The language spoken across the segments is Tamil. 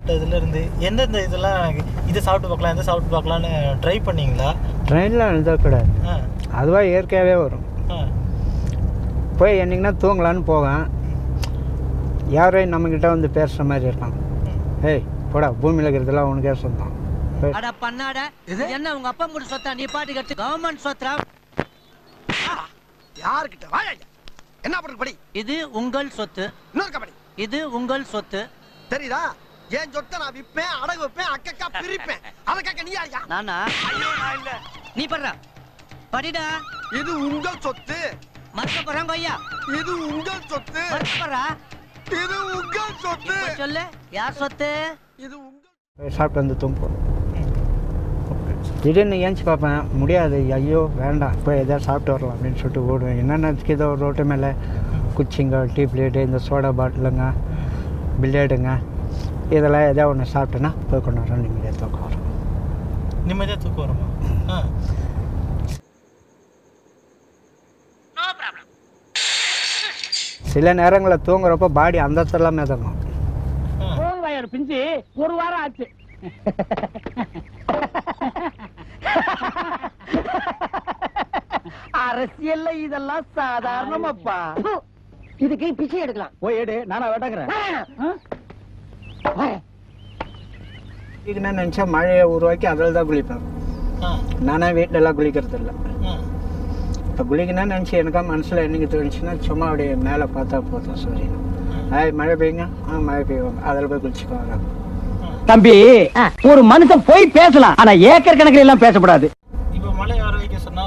இதுல இருந்து எந்தெந்த இதெல்லாம் இதை சாப்பிட்டு பார்க்கலாம் எந்த சாப்பிட்டு பார்க்கலான்னு ட்ரை பண்ணீங்களா? ட்ரெயினில் எழுதக்கூடாது, அதுவாக இயற்கையாகவே வரும். போய் என்னைக்குன்னா தூங்கலான்னு போவேன், யாரையும் நம்மக்கிட்ட வந்து பேசுகிற மாதிரி இருக்கான். ஏய் போடா, பூமியில் இருக்கிறதெல்லாம் உனக்கே சொந்தம். என்ன உங்க அப்பா கூட சொத்தா நீ பாட்டு கட்டு கவர்மெண்ட் சொத்தா யார்கிட்ட என்ன பண்ணுறது படி? இது உங்கள் சொத்து. இன்னொரு படி. இது உங்கள் சொத்து தெரியுதா? ஏன் சொத்தை நான் விற்பேன், அடகு வைப்பேன், அக்கா பிரிப்பேன். அதற்காக நீ யாரியா? நானா? ஐயோ நான் இல்ல. நீ படுறா படிடா. இது உங்கள் சொத்து. மறக்க போறாங்க ஐயா. இது உங்கள் சொத்து. மறக்க போறா. இது உங்கள் சொத்து. சொல்லு யார் சொத்து? இது உங்கள். சாப்பிட்டு வந்து தூங்குவோம். திடீர்னு ஏஞ்சி பார்ப்பேன், முடியாது, ஐயோ வேண்டாம், போய் எதாவது சாப்பிட்டு வரலாம் அப்படின்னு சொல்லிட்டு ஓடுவேன். என்னென்னதுக்கு ஏதோ ரோட்டு மேலே குச்சிங்க, டீ பிளேட்டு, இந்த சோடா பாட்டிலுங்க, பில்லியர்டுங்க, இதெல்லாம் எதாவது ஒன்று சாப்பிட்டேன்னா போய் கொண்டு வரோம். நிம்மதியாக தூக்கம் வரும். நிம்மதியாக தூக்கம் வருமா? சில நேரங்களில் தூங்குறப்போ பாடி அந்த இடத்துலாம் மிதக்கும். பிஞ்சு ஒரு வாரம் ஆச்சு. அரசியல்ல இதெல்லாம் சாதாரணமாப்பா. இதுக்கு பிச்சை எடுக்கலாம். போய் எடு, நானா வேட்டாங்கிறேன். இதுக்கு நான் நினச்சா மழையை உருவாக்கி அதில் தான் குளிப்பேன். நானே வீட்டிலலாம் குளிக்கிறது இல்லை. இப்போ குளிக்கணும்னு நினச்சி எனக்கா மனசில் என்னைக்கு தோணுச்சுன்னா சும்மா அப்படியே மேலே பார்த்தா போதும் சூரியன். மழை பெய்யுங்க, மழை பெய்வாங்க, அதில் போய் குளிச்சுக்குவாங்க. தம்பி, ஒரு மனுஷன் போய் பேசலாம், ஆனா ஏக்கர் கணக்கில் எல்லாம் பேசக்கூடாது. இப்போ மழை வர வைக்க சொன்னா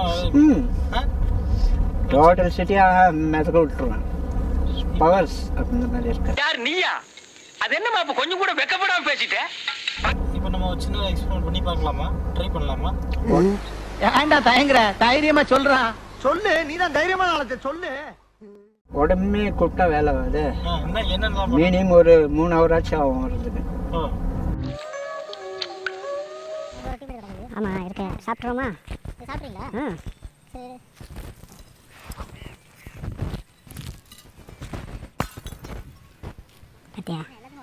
டோட்டல் சிட்டியாக மெதக்க விட்டுருவேன். பவர்ஸ் அப்படின்ற மாதிரி இருக்கு. யார் நீயா? அது என்னமா இப்ப கொஞ்சம் கூட வெக்கப்படாம பேசிட்ட? இப்போ நம்ம சின்ன எக்ஸ்பிளைன் பண்ணி பார்க்கலாமா? ட்ரை பண்ணலாமா? ஏன்டா தயங்குற? தைரியமா சொல்றான். சொல்லு, நீதான் தைரியமான ஆளத்தை சொல்லு. உடம்பே கூப்பிட்டா வேலை வருது. என்ன மினிமம் ஒரு 3 hour ஆச்சும் ஆகும் வர்றதுக்கு. ஆமா இருக்கு. சாப்பிட்றோமா? சாப்பிட்றீங்களா? சரி. பத்தியா?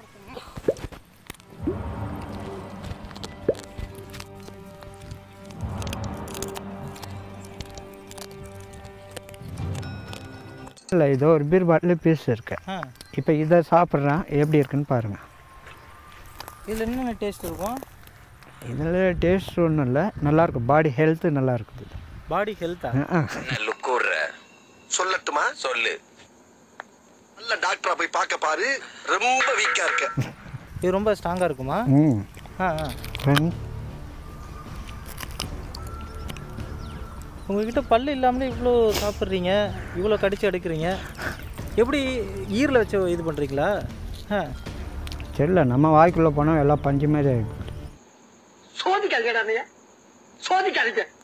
இல்லை, இதோ ஒரு பீர் பாட்டில் பீஸ் இருக்கு. இப்போ இதை சாப்பிட்றேன், எப்படி இருக்குன்னு பாருங்க. இதில் என்னென்ன டேஸ்ட் இருக்கும்? இதில் டேஸ்ட் ஒன்றும் இல்லை, நல்லாயிருக்கும். பாடி ஹெல்த்து நல்லா இருக்குது. பாடி ஹெல்த்தா? சொல்லட்டுமா? சொல்லு. நல்ல டாக்டரா போய் பார்க்க பாரு, ரொம்ப வீக்கா இருக்க. இது ரொம்ப ஸ்ட்ராங்கா இருக்குமா? உங்ககிட்ட பல்லு இல்லாமலே இவ்வளோ சாப்பிட்றீங்க, இவ்வளோ கடிச்சு எடுக்கிறீங்க, எப்படி ஈரில் வச்சு இது பண்ணுறீங்களா? சரியில்ல, நம்ம வாய்க்குள்ளே போனால் எல்லாம் பஞ்சு மாதிரி ஆகிடும். சோதிக்காதீங்க, சோதிக்காதீங்க.